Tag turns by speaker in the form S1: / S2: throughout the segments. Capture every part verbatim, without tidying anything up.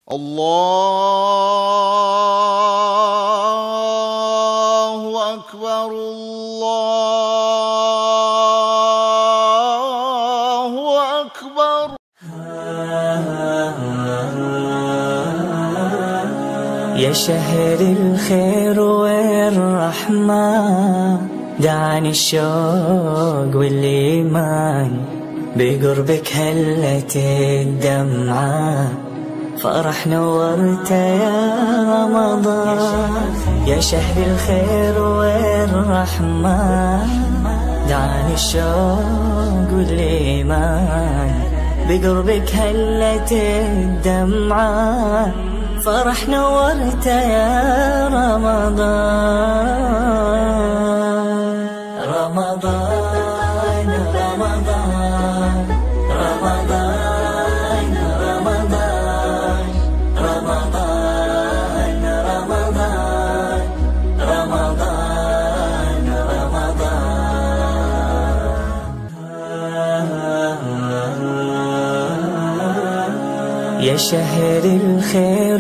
S1: الله أكبر الله أكبر.
S2: يا شهر الخير والرحمة دعاني الشوق والإيمان، بقربك هلت الدمعة فرح نورت يا رمضان. يا شهر الخير والرحمة دعاني الشوق والإيمان، بقربك هلت الدمعة فرح نورت يا رمضان. رمضان رمضان رمضان رمضان رمضان رمضان رمضان رمضان. يا شهر الخير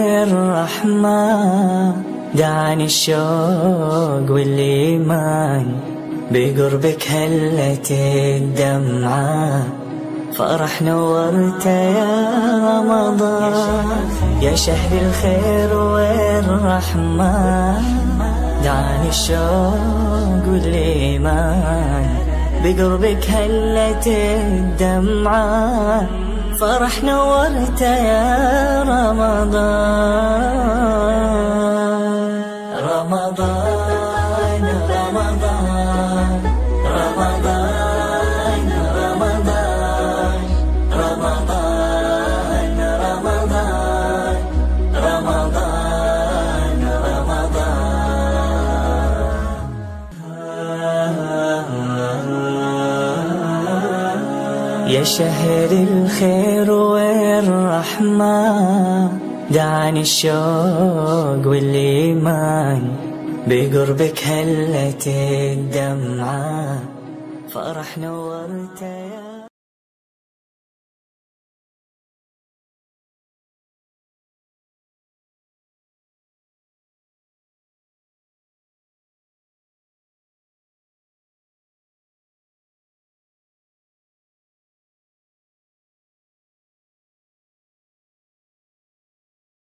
S2: والرحمة دعاني الشوق والإيمان، بقربك هلت الدمعة فرح نورت يا رمضان. يا شهر الخير والرحمة دعاني الشوق والإيمان، بقربك هلت الدمعة فرح نورت يا رمضان. رمضان رمضان رمضان رمضان رمضان رمضان رمضان رمضان. يا شهر الخير والرحمة دعاني الشوق والإيمان، بقربك هلت الدمعة فرح نورت يا